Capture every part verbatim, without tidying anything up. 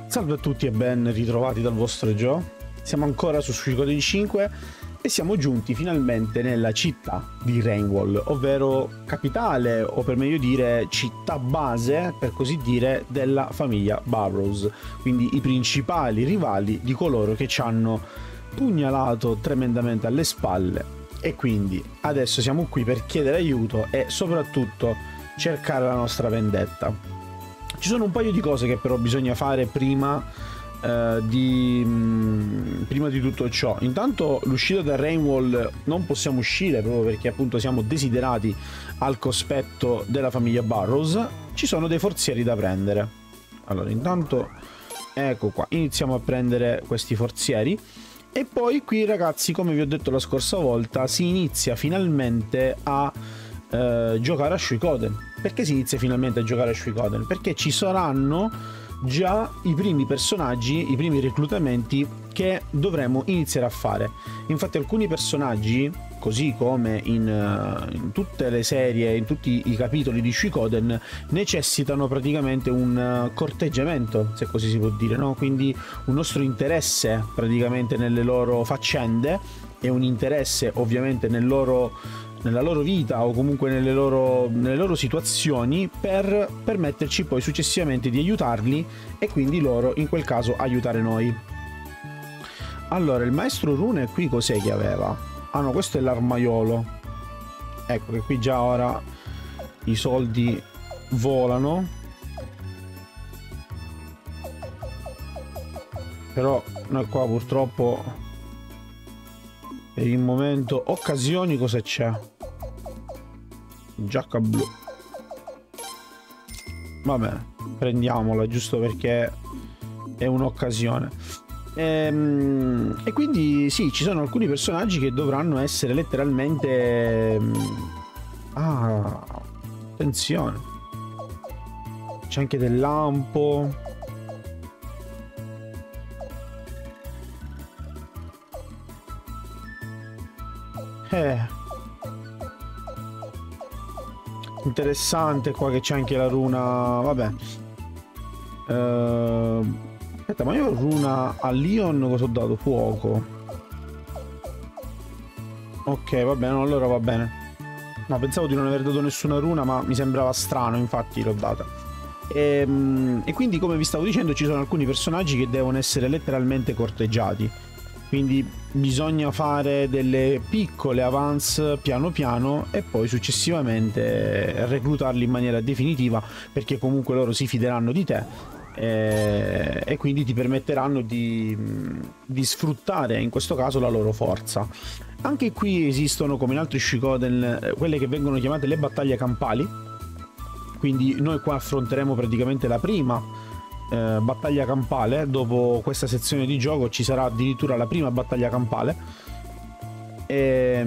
Salve a tutti e ben ritrovati dal vostro Joe. Siamo ancora su Suikoden cinque e siamo giunti finalmente nella città di Rainwall, ovvero capitale, o per meglio dire città base, per così dire, della famiglia Burrows, quindi i principali rivali di coloro che ci hanno pugnalato tremendamente alle spalle. E quindi adesso siamo qui per chiedere aiuto e soprattutto cercare la nostra vendetta. Ci sono un paio di cose che però bisogna fare prima, eh, di, mh, prima di tutto ciò. Intanto l'uscita da Rainwall non possiamo uscire proprio perché appunto siamo desiderati al cospetto della famiglia Burrows. Ci sono dei forzieri da prendere. Allora intanto ecco qua, iniziamo a prendere questi forzieri. E poi qui ragazzi, come vi ho detto la scorsa volta, si inizia finalmente a eh, giocare a Suikoden. Perché si inizia finalmente a giocare a Suikoden? Perché ci saranno già i primi personaggi, i primi reclutamenti che dovremo iniziare a fare. Infatti alcuni personaggi, così come in, in tutte le serie, in tutti i capitoli di Suikoden, necessitano praticamente un corteggiamento, se così si può dire, no? Quindi un nostro interesse praticamente nelle loro faccende e un interesse ovviamente nel loro nella loro vita o comunque nelle loro, nelle loro situazioni, per permetterci poi successivamente di aiutarli e quindi loro in quel caso aiutare noi. Allora il maestro Rune qui cos'è che aveva? Ah no, questo è l'armaiolo. Ecco che qui già ora i soldi volano, però noi qua purtroppo per il momento occasioni cosa c'è? Giacca blu. Va bene, prendiamola giusto perché è un'occasione. E, e quindi sì, ci sono alcuni personaggi che dovranno essere letteralmente... Ah, attenzione. C'è anche del lampo. Eh. Interessante qua che c'è anche la runa. Vabbè. Uh, aspetta, ma io runa a Leon cosa ho dato? Fuoco. Ok, va bene, allora va bene. No, pensavo di non aver dato nessuna runa, ma mi sembrava strano, infatti l'ho data. E, e quindi, come vi stavo dicendo, ci sono alcuni personaggi che devono essere letteralmente corteggiati. Quindi bisogna fare delle piccole avance piano piano e poi successivamente reclutarli in maniera definitiva, perché comunque loro si fideranno di te e, e quindi ti permetteranno di, di sfruttare in questo caso la loro forza. Anche qui esistono, come in altri Suikoden, quelle che vengono chiamate le battaglie campali. Quindi noi qua affronteremo praticamente la prima Eh, battaglia campale. Dopo questa sezione di gioco ci sarà addirittura la prima battaglia campale e,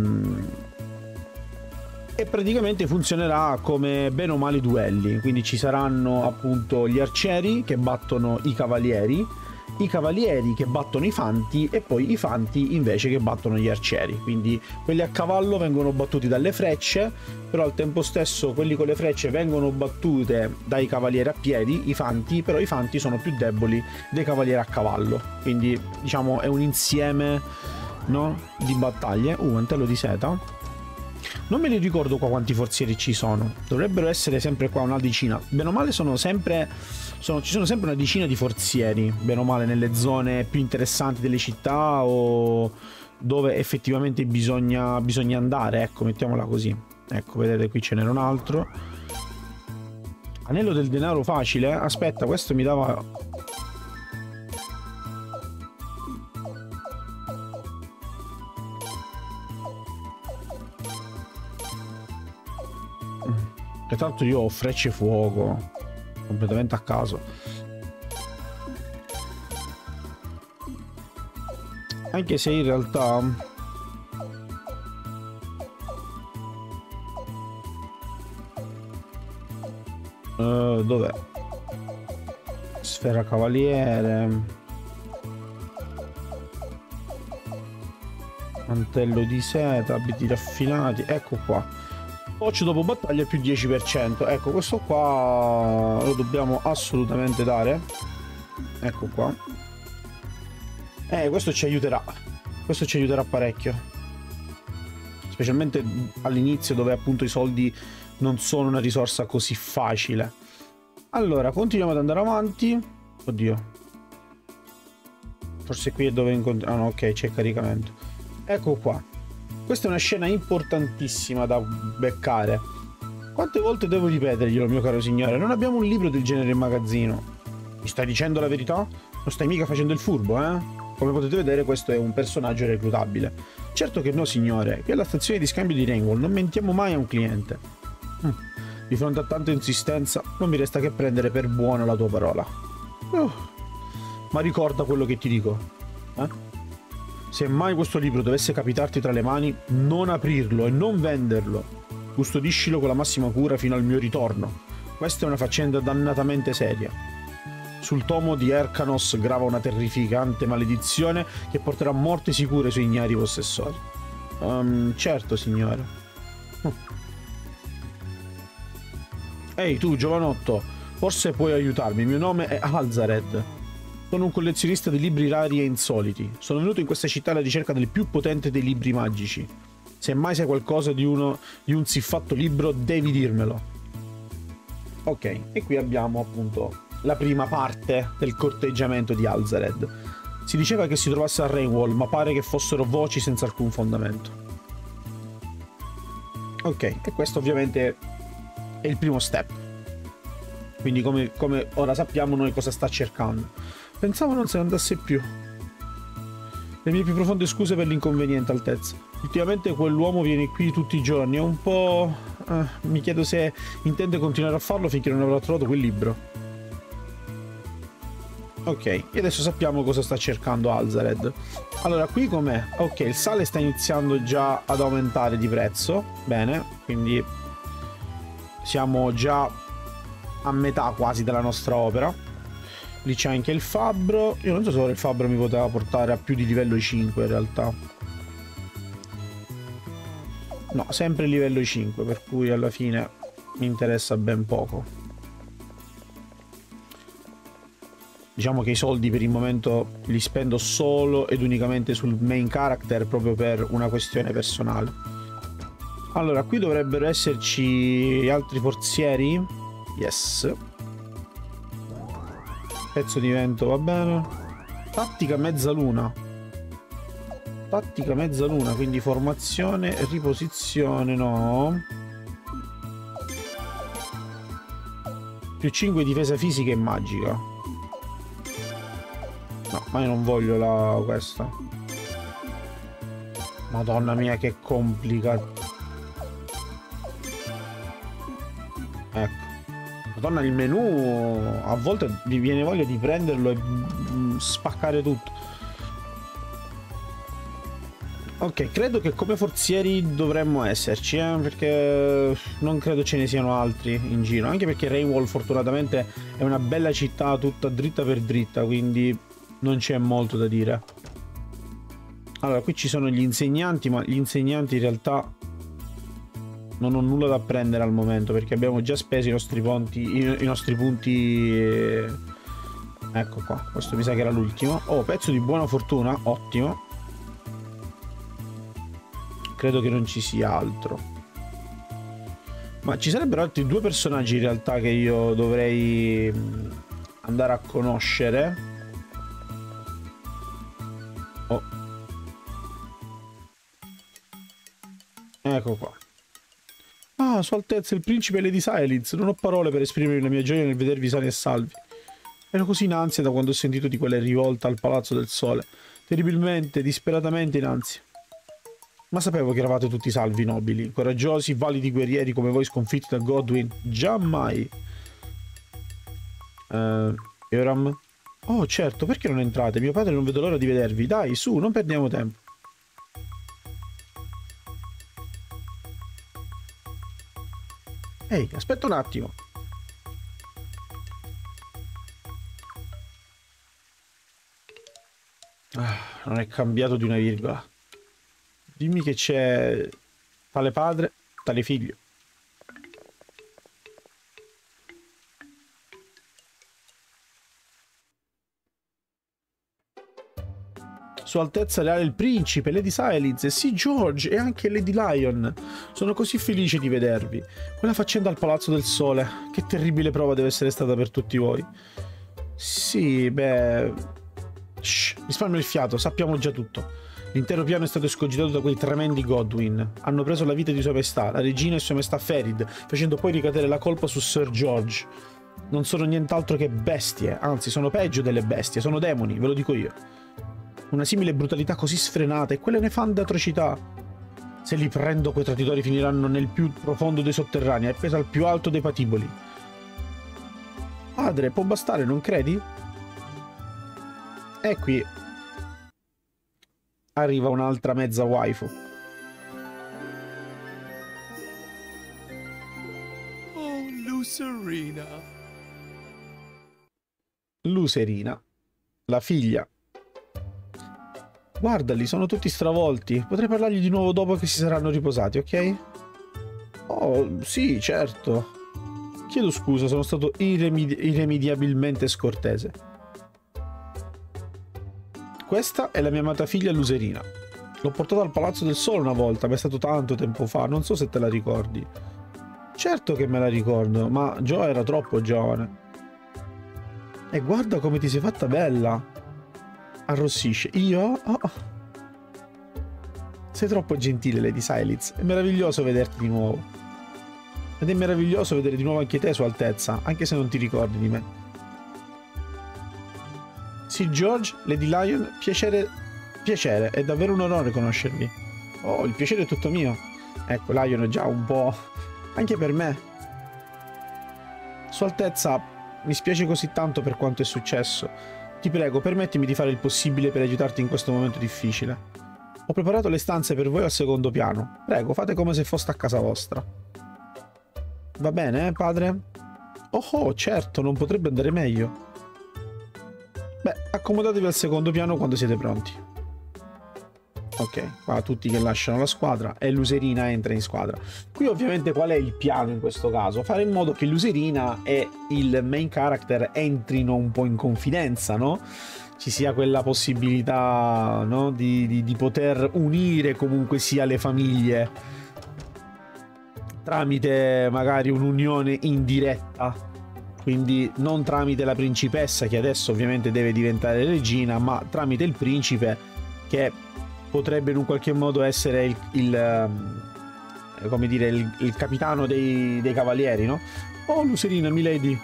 e praticamente funzionerà come bene o male duelli. Quindi ci saranno appunto gli arcieri che battono i cavalieri, i cavalieri che battono i fanti e poi i fanti invece che battono gli arcieri. Quindi quelli a cavallo vengono battuti dalle frecce, però al tempo stesso quelli con le frecce vengono battute dai cavalieri a piedi, i fanti, però i fanti sono più deboli dei cavalieri a cavallo. Quindi diciamo è un insieme, no, di battaglie. Uh, mantello di seta. Non me li ricordo qua quanti forzieri ci sono. Dovrebbero essere sempre qua una decina. Bene o male sono sempre sono, ci sono sempre una decina di forzieri, bene o male, nelle zone più interessanti delle città o dove effettivamente bisogna, bisogna andare. Ecco, mettiamola così. Ecco, vedete qui ce n'era un altro. Anello del denaro facile. Aspetta, questo mi dava... E tanto io ho frecce fuoco completamente a caso. Anche se in realtà uh, dov'è? Sfera cavaliere, mantello di seta, abiti raffinati, ecco qua. Occhio dopo battaglia più dieci per cento. Ecco, questo qua lo dobbiamo assolutamente dare. Ecco qua. Eh, questo ci aiuterà. Questo ci aiuterà parecchio. Specialmente all'inizio dove appunto i soldi non sono una risorsa così facile. Allora, continuiamo ad andare avanti. Oddio. Forse qui è dove incontriamo... Ah no, ok, c'è il caricamento. Ecco qua. Questa è una scena importantissima da beccare. Quante volte devo ripeterglielo, mio caro signore? Non abbiamo un libro del genere in magazzino. Mi stai dicendo la verità? Non stai mica facendo il furbo, eh? Come potete vedere, questo è un personaggio reclutabile. Certo che no, signore. Qui alla stazione di scambio di Rainwall non mentiamo mai a un cliente. Hm. Di fronte a tanta insistenza, non mi resta che prendere per buona la tua parola. Uh. Ma ricorda quello che ti dico, eh? Se mai questo libro dovesse capitarti tra le mani, non aprirlo e non venderlo. Custodiscilo con la massima cura fino al mio ritorno. Questa è una faccenda dannatamente seria. Sul tomo di Erkanos grava una terrificante maledizione che porterà morte sicura ai suoi ignari possessori. Um, certo, signore. Hm. Ehi, tu, giovanotto, forse puoi aiutarmi. Il mio nome è Alzared. Sono un collezionista di libri rari e insoliti. Sono venuto in questa città alla ricerca del più potente dei libri magici. Se mai sai qualcosa di uno di un siffatto libro, devi dirmelo. Ok, e qui abbiamo appunto la prima parte del corteggiamento di Alzared. Si diceva che si trovasse a Rainwall, ma pare che fossero voci senza alcun fondamento. Ok, e questo ovviamente è il primo step. Quindi come, come ora sappiamo noi cosa sta cercando. Pensavo non se ne andasse più. Le mie più profonde scuse per l'inconveniente, Altezza. Ultimamente quell'uomo viene qui tutti i giorni, è un po'... Eh, mi chiedo se intende continuare a farlo finché non avrà trovato quel libro. Ok, e adesso sappiamo cosa sta cercando Alzared. Allora, qui com'è? Ok, il sale sta iniziando già ad aumentare di prezzo. Bene, quindi siamo già a metà quasi della nostra opera. Lì c'è anche il fabbro. Io non so se ora il fabbro mi poteva portare a più di livello cinque in realtà. No, sempre livello cinque, per cui alla fine mi interessa ben poco. Diciamo che i soldi per il momento li spendo solo ed unicamente sul main character proprio per una questione personale. Allora, qui dovrebbero esserci altri forzieri. Yes. Pezzo di vento, va bene. Tattica mezzaluna. Tattica mezzaluna, quindi formazione e riposizione, no. Più cinque difesa fisica e magica. No, ma io non voglio la questa. Madonna mia, che complicato. Ecco. Madonna, il menu a volte mi viene voglia di prenderlo e spaccare tutto. Ok, credo che come forzieri dovremmo esserci, eh, perché non credo ce ne siano altri in giro. Anche perché Rainwall fortunatamente è una bella città tutta dritta per dritta, quindi non c'è molto da dire. Allora, qui ci sono gli insegnanti, ma gli insegnanti in realtà non ho nulla da prendere al momento, perché abbiamo già speso i nostri punti. I, i nostri punti. Ecco qua, questo mi sa che era l'ultimo. Oh, pezzo di buona fortuna, ottimo. Credo che non ci sia altro. Ma ci sarebbero altri due personaggi in realtà che io dovrei andare a conoscere. Oh. Ecco qua. Ah, Sua Altezza, il principe Lady Silence. Non ho parole per esprimere la mia gioia nel vedervi sani e salvi. Ero così in ansia da quando ho sentito di quella rivolta al Palazzo del Sole. Terribilmente, disperatamente in ansia. Ma sapevo che eravate tutti salvi, nobili, coraggiosi, validi guerrieri come voi sconfitti da Godwyn. Giammai. Uh, Yoram? Oh, certo, perché non entrate? Mio padre non vedo l'ora di vedervi. Dai, su, non perdiamo tempo. Ehi, aspetta un attimo. Ah, non è cambiato di una virgola. Dimmi che c'è tale padre, tale figlio. Sua Altezza Reale il Principe, Lady Silence, sì George e anche Lady Lion. Sono così felice di vedervi. Quella faccenda al Palazzo del Sole, che terribile prova deve essere stata per tutti voi. Sì, beh... Shh, risparmia il fiato, sappiamo già tutto. L'intero piano è stato escogitato da quei tremendi Godwin. Hanno preso la vita di Sua Maestà, la regina e Sua Maestà Ferid, facendo poi ricadere la colpa su Sir George. Non sono nient'altro che bestie, anzi sono peggio delle bestie, sono demoni, ve lo dico io. Una simile brutalità così sfrenata e quelle nefande atrocità. Se li prendo quei traditori finiranno nel più profondo dei sotterranei, appesa al più alto dei patiboli. Padre, può bastare, non credi? E qui arriva un'altra mezza waifu. Oh, Lucerina. Lucerina, la figlia. Guardali, sono tutti stravolti. Potrei parlargli di nuovo dopo che si saranno riposati, ok? Oh, sì, certo. Chiedo scusa, sono stato irremedi- irrimediabilmente scortese. Questa è la mia amata figlia Lucerina. L'ho portata al Palazzo del Sole una volta, ma è stato tanto tempo fa, non so se te la ricordi. Certo che me la ricordo, ma Jo era troppo giovane. E guarda come ti sei fatta bella. Arrossisce. Io? Oh. Sei troppo gentile, Lady Silence. È meraviglioso vederti di nuovo. Ed è meraviglioso vedere di nuovo anche te, Sua Altezza, anche se non ti ricordi di me. Sì, George, Lady Lion, piacere, piacere, è davvero un onore conoscervi. Oh, il piacere è tutto mio. Ecco, Lion è già un po'... anche per me. Sua Altezza, mi spiace così tanto per quanto è successo. Ti prego, permettimi di fare il possibile per aiutarti in questo momento difficile. Ho preparato le stanze per voi al secondo piano. Prego, fate come se foste a casa vostra. Va bene, eh, padre? Oh, oh, certo, non potrebbe andare meglio. Beh, accomodatevi al secondo piano quando siete pronti. Ok, qua tutti che lasciano la squadra e Lucerina entra in squadra. Qui ovviamente qual è il piano in questo caso? Fare in modo che Lucerina e il main character entrino un po' in confidenza, no? Ci sia quella possibilità, no? Di, di, di poter unire comunque sia le famiglie tramite magari un'unione indiretta. Quindi non tramite la principessa, che adesso ovviamente deve diventare regina, ma tramite il principe, che potrebbe in un qualche modo essere il, il come dire, il, il capitano dei, dei cavalieri, no? Oh, Lucerina, milady.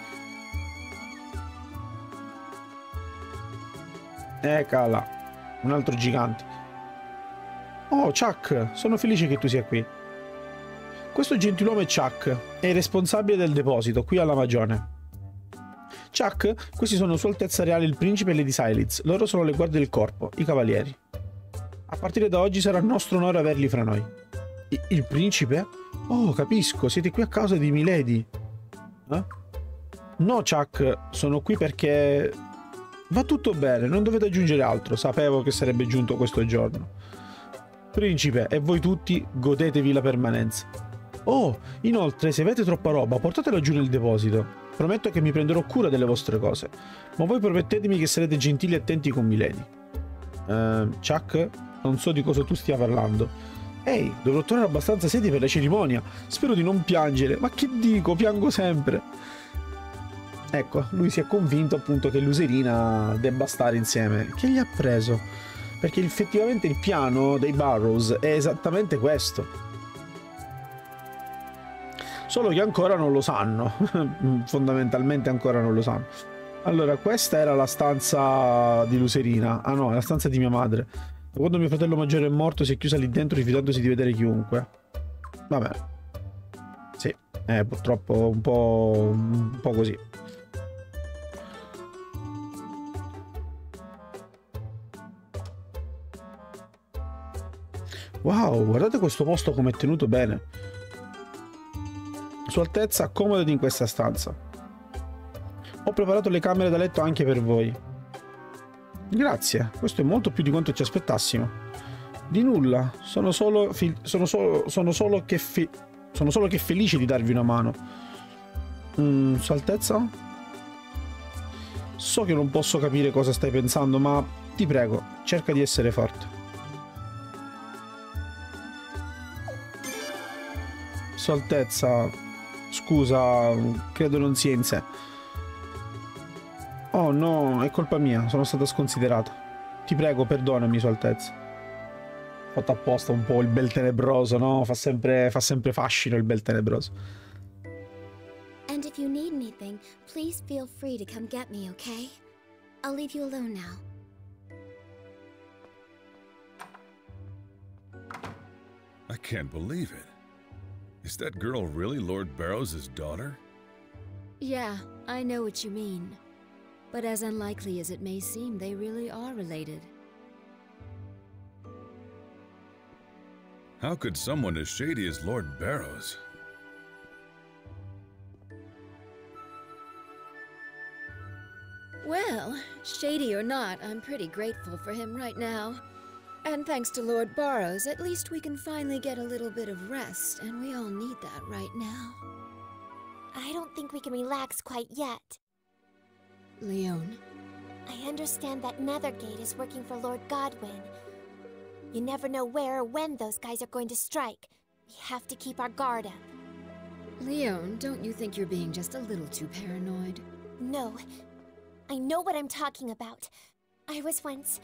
Eccola, un altro gigante. Oh, Chuck, sono felice che tu sia qui. Questo gentiluomo è Chuck, è il responsabile del deposito, qui alla Magione. Chuck, questi sono Sua Altezza Reale il Principe e Lady Silence. Loro sono le guardie del corpo, i cavalieri. A partire da oggi sarà nostro onore averli fra noi. I il principe? Oh, capisco, siete qui a causa di Milady. Eh? No, Chuck, sono qui perché... Va tutto bene, non dovete aggiungere altro, sapevo che sarebbe giunto questo giorno. Principe, e voi tutti godetevi la permanenza. Oh, inoltre, se avete troppa roba, portatela giù nel deposito. Prometto che mi prenderò cura delle vostre cose, ma voi promettetemi che sarete gentili e attenti con Milady. Uh, Chuck, non so di cosa tu stia parlando. Ehi, dovrò trovare abbastanza sedi per la cerimonia. Spero di non piangere, ma che dico, piango sempre. Ecco, lui si è convinto appunto che Lucerina debba stare insieme. Che gli ha preso? Perché effettivamente il piano dei Burrows è esattamente questo. Solo che ancora non lo sanno, fondamentalmente ancora non lo sanno. Allora, questa era la stanza di Lucerina. Ah no, è la stanza di mia madre. Quando mio fratello maggiore è morto si è chiusa lì dentro rifiutandosi di vedere chiunque. Vabbè. Sì, eh, purtroppo un po', un po' così. Wow, guardate questo posto come è tenuto bene. Sua Altezza, accomodati in questa stanza. Ho preparato le camere da letto anche per voi. Grazie, questo è molto più di quanto ci aspettassimo. Di nulla, sono solo, sono solo, sono solo, che, sono solo che felice di darvi una mano. Mm, Sua Altezza? So che non posso capire cosa stai pensando, ma ti prego, cerca di essere forte. Sua Altezza, scusa, credo non sia in sé. Oh no, è colpa mia, sono stata sconsiderata. Ti prego, perdonami, Sua Altezza. Ho fatto apposta un po' il bel tenebroso, no? Fa sempre, fa sempre fascino il bel tenebroso. And if you need anything, please feel free to come get me, okay? I'll leave you alone now. I can't believe it. Is that girl really Lord Barrows' daughter? Yeah, I know what you mean. But as unlikely as it may seem, they really are related. How could someone as shady as Lord Barrows? Well, shady or not, I'm pretty grateful for him right now. And thanks to Lord Barrows, at least we can finally get a little bit of rest, and we all need that right now. I don't think we can relax quite yet. Leone. I understand that Nethergate is working for Lord Godwyn. You never know where or when those guys are going to strike. We have to keep our guard up. Leone, don't you think you're being just a little too paranoid? No. I know what I'm talking about. I was once...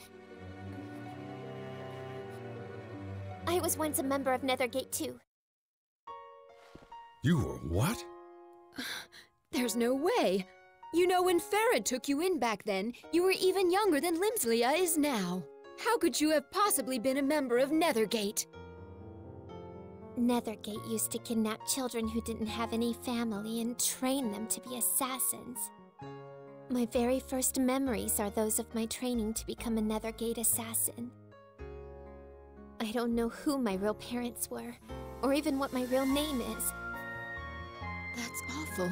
I was once a member of Nethergate too. You were what? There's no way. You know, when Farad took you in back then, you were even younger than Limslia is now. How could you have possibly been a member of Nethergate? Nethergate used to kidnap children who didn't have any family and train them to be assassins. My very first memories are those of my training to become a Nethergate assassin. I don't know who my real parents were, or even what my real name is. That's awful.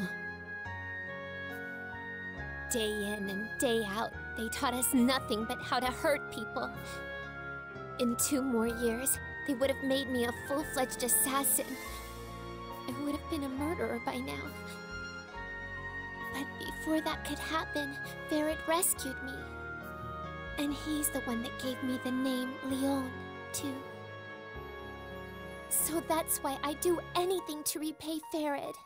Day in and day out, they taught us nothing but how to hurt people. In two more years, they would have made me a full-fledged assassin. I would have been a murderer by now. But before that could happen, Farad rescued me. And he's the one that gave me the name Leone, too. So that's why I do anything to repay Farad.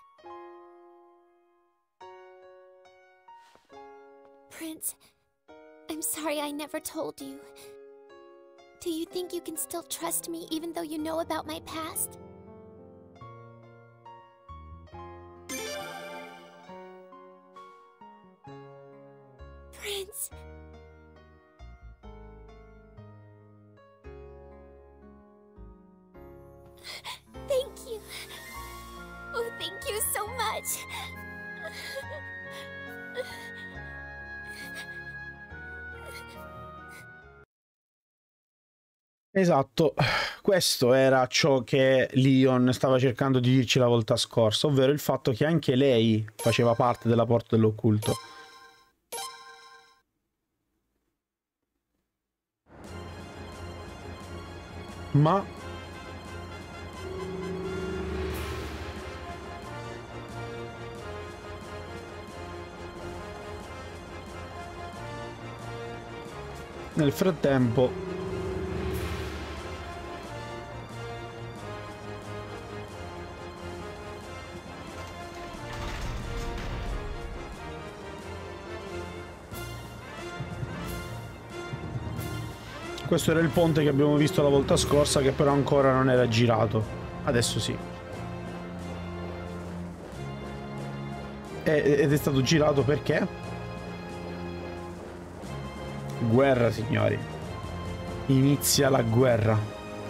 Prince, I'm sorry I never told you. Do you think you can still trust me even though you know about my past? Prince! Thank you. Oh, thank you so much. Esatto, questo era ciò che Leon stava cercando di dirci la volta scorsa, ovvero il fatto che anche lei faceva parte della Porta dell'Occulto. Ma nel frattempo questo era il ponte che abbiamo visto la volta scorsa, che però ancora non era girato. Adesso sì. E, ed è stato girato perché? Guerra, signori. Inizia la guerra.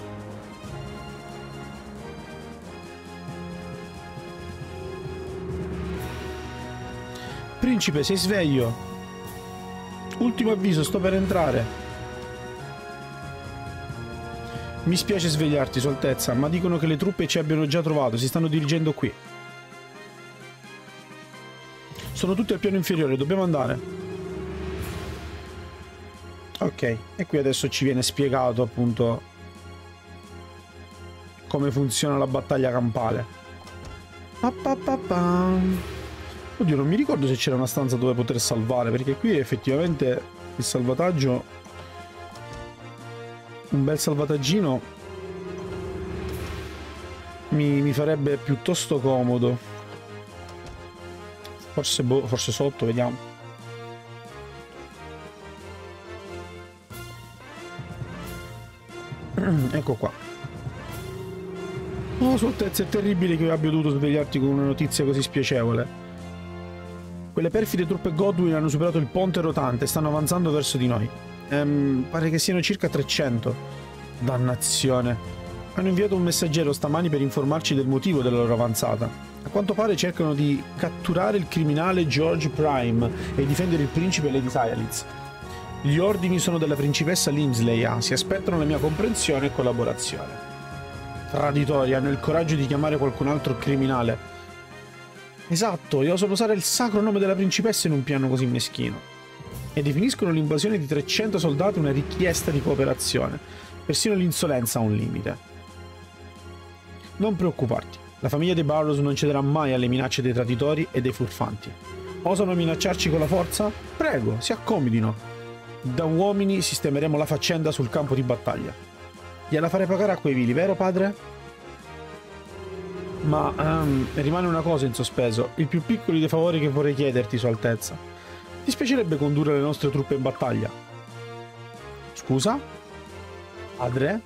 Principe, sei sveglio? Ultimo avviso, sto per entrare. Mi spiace svegliarti, Sua Altezza, ma dicono che le truppe ci abbiano già trovato, si stanno dirigendo qui. Sono tutti al piano inferiore, dobbiamo andare. Ok, e qui adesso ci viene spiegato appunto come funziona la battaglia campale. Pa pa pa pa. Oddio, non mi ricordo se c'era una stanza dove poter salvare, perché qui effettivamente il salvataggio, un bel salvataggino mi, mi farebbe piuttosto comodo. Forse, boh, forse sotto, vediamo. Ecco qua. Oh, Sua Altezza, è terribile che io abbia dovuto svegliarti con una notizia così spiacevole. Quelle perfide truppe Godwin hanno superato il ponte rotante e stanno avanzando verso di noi. Ehm, pare che siano circa trecento. Dannazione. Hanno inviato un messaggero stamani per informarci del motivo della loro avanzata. A quanto pare cercano di catturare il criminale George Prime e difendere il principe Lady Silence. Gli ordini sono della principessa Limsleya, si aspettano la mia comprensione e collaborazione. Traditori, hanno il coraggio di chiamare qualcun altro criminale. Esatto, e osano usare il sacro nome della principessa in un piano così meschino. E definiscono l'invasione di trecento soldati una richiesta di cooperazione. Persino l'insolenza ha un limite. Non preoccuparti, la famiglia dei Burrows non cederà mai alle minacce dei traditori e dei furfanti. Osano minacciarci con la forza? Prego, si accomodino. Da uomini sistemeremo la faccenda sul campo di battaglia. Gliela farei pagare a quei vili, vero padre? Ma um, rimane una cosa in sospeso, il più piccolo dei favori che vorrei chiederti, Sua Altezza. Ti spiacerebbe condurre le nostre truppe in battaglia? Scusa? Padre?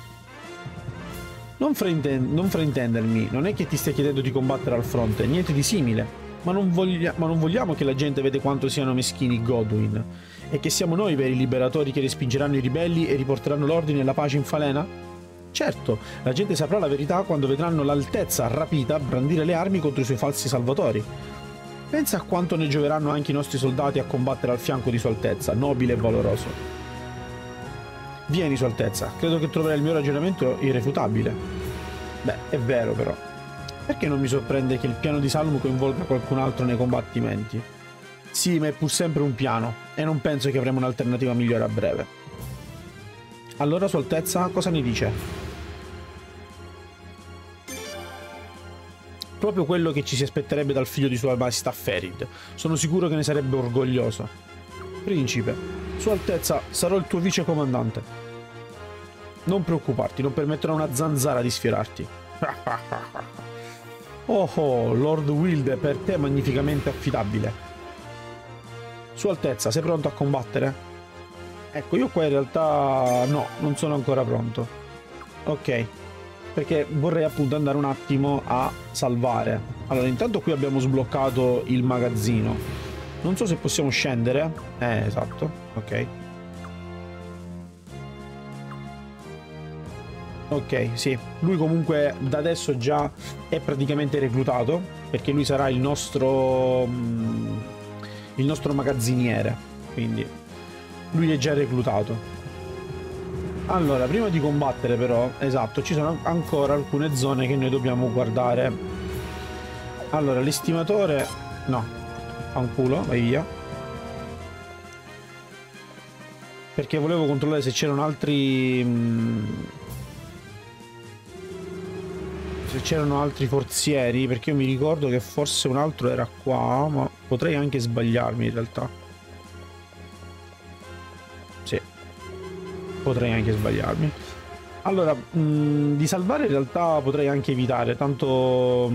Non, frainten non fraintendermi, non è che ti stia chiedendo di combattere al fronte, niente di simile. Ma non, voglia ma non vogliamo che la gente vede quanto siano meschini i Godwin, e che siamo noi i veri liberatori che respingeranno i ribelli e riporteranno l'ordine e la pace in Falena? Certo, la gente saprà la verità quando vedranno l'Altezza rapita brandire le armi contro i suoi falsi salvatori. Pensa a quanto ne gioveranno anche i nostri soldati a combattere al fianco di Sua Altezza, nobile e valoroso. Vieni, Sua Altezza, credo che troverai il mio ragionamento irrefutabile. Beh, è vero però. Perché non mi sorprende che il piano di Salmo coinvolga qualcun altro nei combattimenti? Sì, ma è pur sempre un piano, e non penso che avremo un'alternativa migliore a breve. Allora, Sua Altezza, cosa ne dice? Proprio quello che ci si aspetterebbe dal figlio di Sua Maestà Ferid. Sono sicuro che ne sarebbe orgoglioso. Principe, Sua Altezza, sarò il tuo vice comandante. Non preoccuparti, non permetterò a una zanzara di sfiorarti. Oh oh, Lord Wilde, per te è magnificamente affidabile. Sua Altezza, sei pronto a combattere? Ecco, io qua in realtà no, non sono ancora pronto. Ok, perché vorrei appunto andare un attimo a salvare. Allora, intanto qui abbiamo sbloccato il magazzino. Non so se possiamo scendere. Eh, esatto, ok. Ok, sì. Lui comunque da adesso già è praticamente reclutato, perché lui sarà il nostro... il nostro magazziniere. Quindi lui è già reclutato. Allora, prima di combattere però, esatto, ci sono ancora alcune zone che noi dobbiamo guardare. Allora, l'estimatore... no, fa un culo, vai via. Perché volevo controllare se c'erano altri... se c'erano altri forzieri, perché io mi ricordo che forse un altro era qua, ma potrei anche sbagliarmi in realtà. Sì. Potrei anche sbagliarmi. Allora, mh, di salvare in realtà potrei anche evitare, tanto...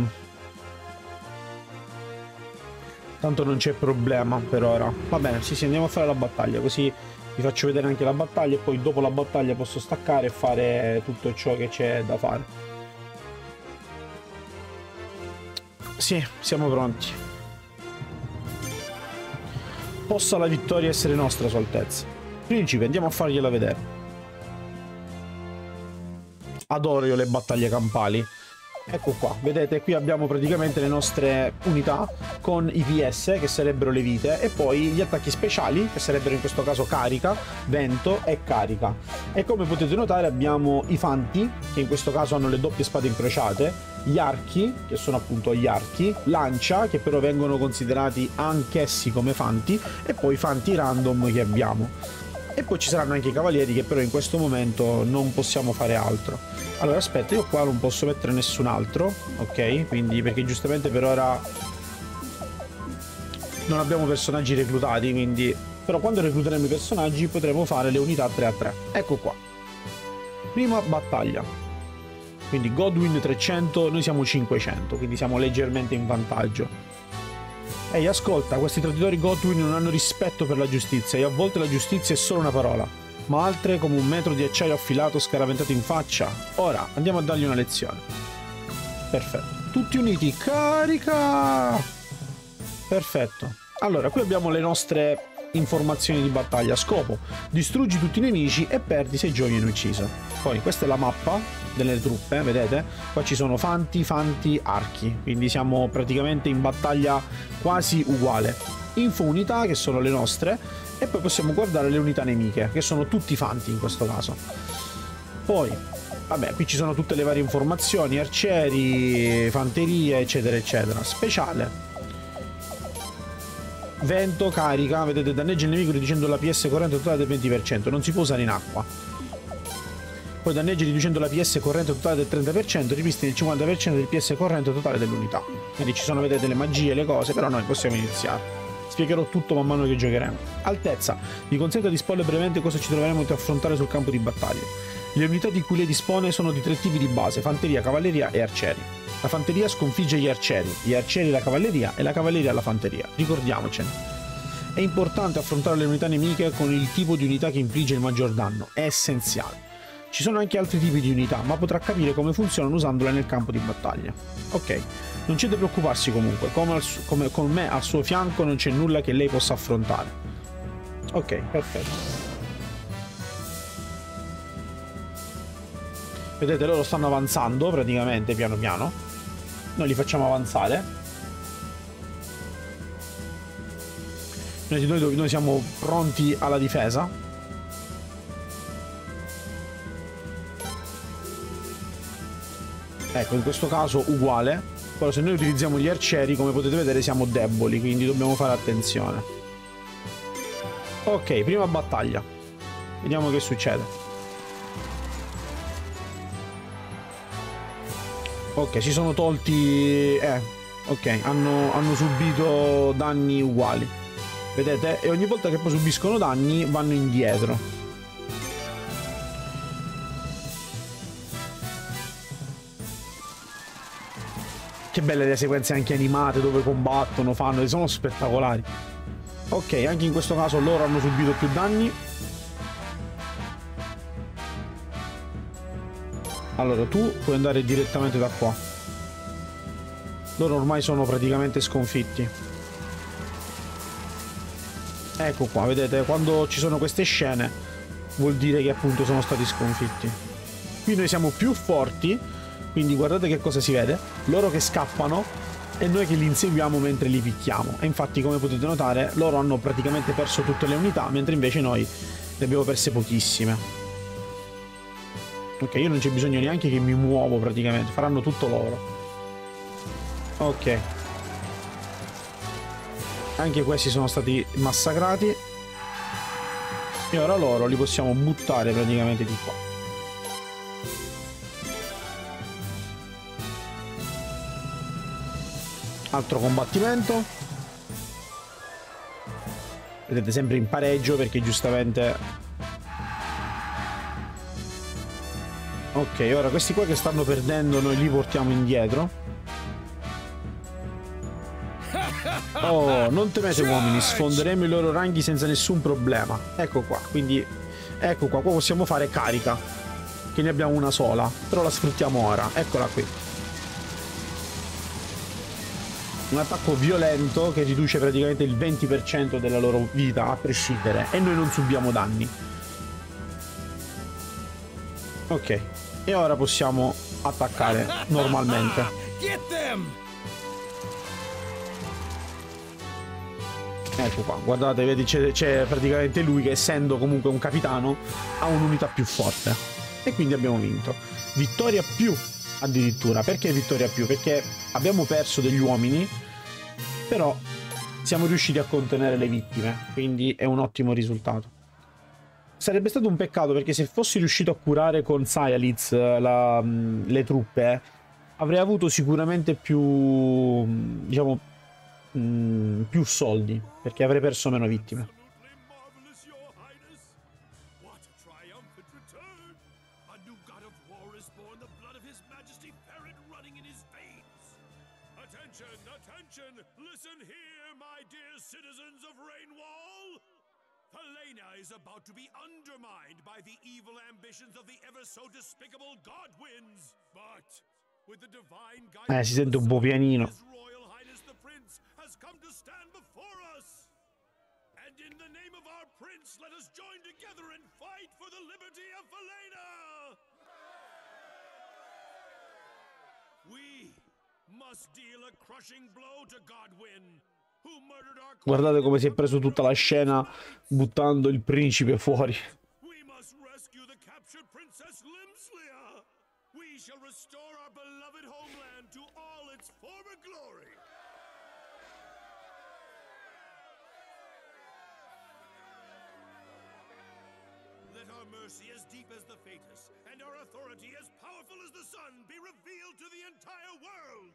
tanto non c'è problema per ora. Va bene, sì sì, andiamo a fare la battaglia, così vi faccio vedere anche la battaglia e poi dopo la battaglia posso staccare e fare tutto ciò che c'è da fare. Sì, siamo pronti. Possa la vittoria essere nostra, Sua Altezza. Principe, andiamo a fargliela vedere. Adoro io le battaglie campali. Ecco qua, vedete, qui abbiamo praticamente le nostre unità con i P S, che sarebbero le vite, e poi gli attacchi speciali, che sarebbero in questo caso carica, vento e carica. E come potete notare abbiamo i fanti, che in questo caso hanno le doppie spade incrociate, gli archi, che sono appunto gli archi, lancia, che però vengono considerati anch'essi come fanti, e poi i fanti random che abbiamo. E poi ci saranno anche i cavalieri, che però in questo momento non possiamo fare altro. Allora aspetta, io qua non posso mettere nessun altro, ok? Quindi perché giustamente per ora non abbiamo personaggi reclutati, quindi... Però quando recluteremo i personaggi potremo fare le unità tre a tre. Ecco qua. Prima battaglia. Quindi Godwin trecento, noi siamo cinquecento, quindi siamo leggermente in vantaggio. Ehi, ascolta, questi traditori Godwin non hanno rispetto per la giustizia e a volte la giustizia è solo una parola, ma altre come un metro di acciaio affilato scaraventato in faccia. Ora, andiamo a dargli una lezione. Perfetto. Tutti uniti, carica! Perfetto. Allora, qui abbiamo le nostre informazioni di battaglia. Scopo: distruggi tutti i nemici e perdi sei giorni in ucciso. Poi questa è la mappa delle truppe, vedete? Qua ci sono fanti, fanti, archi, quindi siamo praticamente in battaglia quasi uguale. Info unità, che sono le nostre, e poi possiamo guardare le unità nemiche, che sono tutti fanti in questo caso. Poi, vabbè, qui ci sono tutte le varie informazioni, arcieri, fanterie, eccetera, eccetera. Speciale. Vento, carica, vedete, danneggia il nemico riducendo la P S corrente totale del venti per cento, non si può usare in acqua. Poi danneggia riducendo la P S corrente totale del trenta per cento, ripristina il cinquanta per cento del P S corrente totale dell'unità. Quindi ci sono, vedete, le magie, le cose, però noi possiamo iniziare. Spiegherò tutto man mano che giocheremo. Altezza. Vi consente di esporre brevemente cosa ci troveremo ad affrontare sul campo di battaglia. Le unità di cui lei dispone sono di tre tipi di base: fanteria, cavalleria e arcieri. La fanteria sconfigge gli arcieri, gli arcieri la cavalleria e la cavalleria la fanteria. Ricordiamocene. È importante affrontare le unità nemiche con il tipo di unità che infligge il maggior danno. È essenziale. Ci sono anche altri tipi di unità, ma potrà capire come funzionano usandole nel campo di battaglia. Ok, non c'è da preoccuparsi comunque, come, al su come con me al suo fianco non c'è nulla che lei possa affrontare. Ok, perfetto. Vedete, loro stanno avanzando praticamente piano piano. Noi li facciamo avanzare. Noi, noi, noi siamo pronti alla difesa. Ecco, in questo caso uguale. Però se noi utilizziamo gli arcieri, come potete vedere, siamo deboli, quindi dobbiamo fare attenzione. Ok, prima battaglia. Vediamo che succede. Ok, si sono tolti... Eh, ok, hanno, hanno subito danni uguali. Vedete? E ogni volta che poi subiscono danni vanno indietro. Che belle le sequenze anche animate dove combattono, fanno, sono spettacolari. Ok, anche in questo caso loro hanno subito più danni. Allora, tu puoi andare direttamente da qua. Loro ormai sono praticamente sconfitti. Ecco qua, vedete? Quando ci sono queste scene vuol dire che appunto sono stati sconfitti. Qui noi siamo più forti, quindi guardate che cosa si vede. Loro che scappano e noi che li inseguiamo mentre li picchiamo. E infatti, come potete notare, loro hanno praticamente perso tutte le unità, mentre invece noi ne abbiamo perse pochissime. Ok, io non c'è bisogno neanche che mi muovo praticamente, faranno tutto loro. Ok. Anche questi sono stati massacrati. E ora loro li possiamo buttare praticamente di qua. Altro combattimento. Vedete, sempre in pareggio perché giustamente... Ok, ora questi qua che stanno perdendo noi li portiamo indietro. Oh, non temete uomini, sfonderemo i loro ranghi senza nessun problema. Ecco qua, quindi ecco qua, qua possiamo fare carica, che ne abbiamo una sola, però la sfruttiamo ora. Eccola qui. Un attacco violento che riduce praticamente il venti per cento della loro vita a prescindere, e noi non subiamo danni. Ok, e ora possiamo attaccare normalmente. Ecco qua, guardate, vedi, c'è praticamente lui che, essendo comunque un capitano, ha un'unità più forte. E quindi abbiamo vinto. Vittoria più, addirittura. Perché vittoria più? Perché abbiamo perso degli uomini, però siamo riusciti a contenere le vittime, quindi è un ottimo risultato. Sarebbe stato un peccato, perché se fossi riuscito a curare con Sayalitz la, le truppe, avrei avuto sicuramente più, diciamo, mh, più soldi, perché avrei perso meno vittime. Absolutely marvelous, Your Highness. What a triumphant return! A new god of war is born, the blood of His Majesty Ferret running in his veins. Attention, attention! Listen here, my dear citizens of Rainwall! Helena is about to be undermined by the evil ambitions of the ever so despicable Godwins. But with the divine Eh, guidance si sente of un the po' pianino. His Royal Highness the Prince has come to stand before us. And in the name of our prince, let us join together and fight for the liberty of Helena! We must deal a crushing blow to Godwin, who murdered our queen. Guardate come si è preso tutta la scena buttando il principe fuori. We must rescue the captured Princess Limslia. We shall restore our beloved homeland to all its former glory. Let our mercy as deep as the Fatus, and our authority as powerful as the sun, be revealed to the entire world.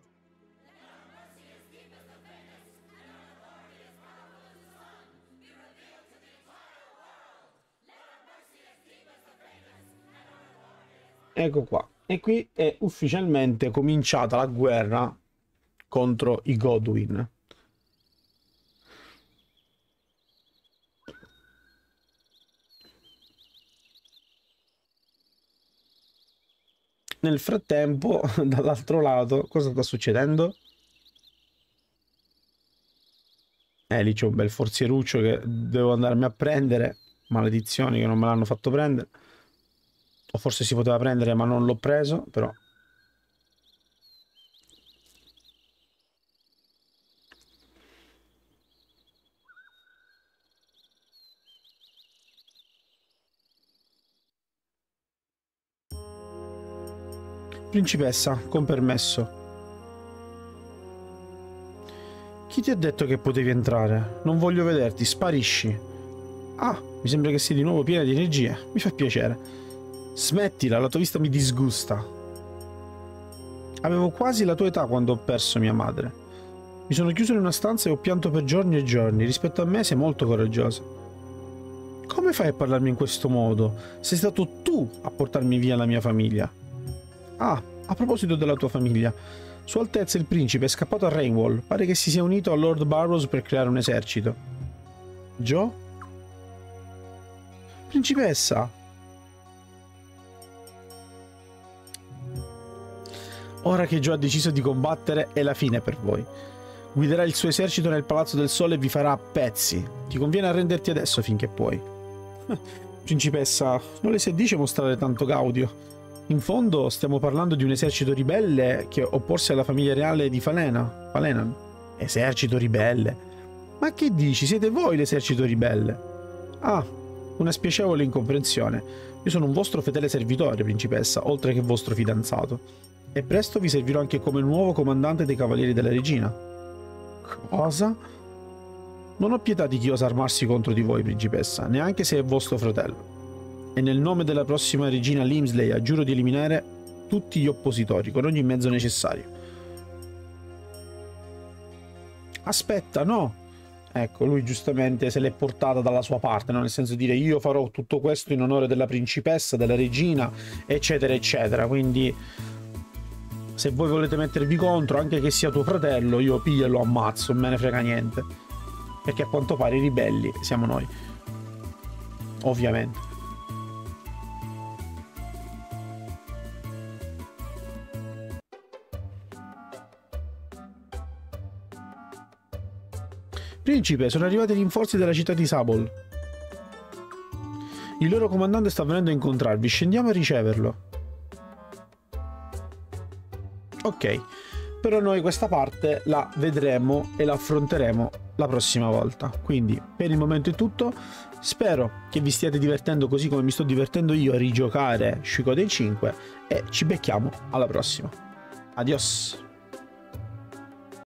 Ecco qua. E qui è ufficialmente cominciata la guerra contro i Godwin. Nel frattempo, dall'altro lato, cosa sta succedendo? Eh, lì c'è un bel forzieruccio che devo andarmi a prendere. Maledizioni che non me l'hanno fatto prendere. O forse si poteva prendere ma non l'ho preso, però. Principessa, con permesso. Chi ti ha detto che potevi entrare? Non voglio vederti, sparisci. Ah, mi sembra che sei di nuovo piena di energie. Mi fa piacere. Smettila, la tua vista mi disgusta. Avevo quasi la tua età quando ho perso mia madre. Mi sono chiuso in una stanza e ho pianto per giorni e giorni. Rispetto a me sei molto coraggiosa. Come fai a parlarmi in questo modo? Sei stato tu a portarmi via la mia famiglia. Ah, a proposito della tua famiglia. Sua Altezza il Principe è scappato a Rainwall. Pare che si sia unito a Lord Burrows per creare un esercito. Joe? Principessa! Ora che Joe ha deciso di combattere, è la fine per voi. Guiderà il suo esercito nel Palazzo del Sole e vi farà a pezzi. Ti conviene arrenderti adesso finché puoi. Principessa, non le si addice mostrare tanto gaudio. In fondo stiamo parlando di un esercito ribelle che opporsi alla famiglia reale di Falena. Falenan. Esercito ribelle? Ma che dici? Siete voi l'esercito ribelle? Ah, una spiacevole incomprensione. Io sono un vostro fedele servitore, principessa, oltre che vostro fidanzato. E presto vi servirò anche come nuovo comandante dei Cavalieri della Regina. Cosa? Non ho pietà di chi osa armarsi contro di voi, principessa, neanche se è vostro fratello. E nel nome della prossima regina Limslia giuro di eliminare tutti gli oppositori con ogni mezzo necessario. Aspetta, no! Ecco, lui giustamente se l'è portata dalla sua parte, no? Nel senso di dire io farò tutto questo in onore della principessa, della regina, eccetera, eccetera. Quindi se voi volete mettervi contro, anche che sia tuo fratello, io piglio e lo ammazzo, non me ne frega niente. Perché a quanto pare i ribelli siamo noi. Ovviamente. Principe, sono arrivati i rinforzi della città di Sabol. Il loro comandante sta venendo a incontrarvi. Scendiamo a riceverlo. Ok, però noi questa parte la vedremo e la affronteremo la prossima volta. Quindi per il momento è tutto. Spero che vi stiate divertendo così come mi sto divertendo io a rigiocare Suikoden cinque e ci becchiamo alla prossima. Adios.